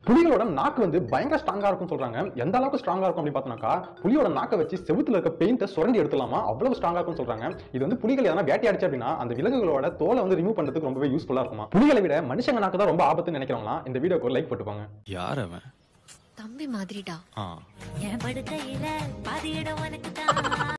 புலிகளோட நாக்கு வந்து பயங்கர ஸ்ட்ராங்கா இருக்கும்னு சொல்றாங்க. எந்த அளவுக்கு ஸ்ட்ராங்கா இருக்கும் அப்படின்னு பார்த்தோம்னாக்கா, புலியோட நாக்க வச்சு செவுத்துல இருக்க பெயிண்ட்டை சுரண்டி எடுத்துலாமா, அவ்வளவு ஸ்ட்ராங்கா இருக்கும்னு சொல்றாங்க. இது வந்து புலிகள் எதனா வேட்டையாடிச்சு அப்படின்னா அந்த விலங்குகளோட தோலை வந்து ரிமூவ் பண்றதுக்கு ரொம்பவே யூஸ்ஃபுல்லா இருக்குமா. புலிகளை விட மனுஷங்க நாக்கு தான் ரொம்ப ஆபத்துன்னு நினைக்கிறவங்களா இந்த வீடியோக்கு லைக் போட்டுப்பாங்க. யார் அவன்? தம்பி மாதிரிடா. ஆ. என் படுக்கையில பாதி இடம் உனக்கு தான்.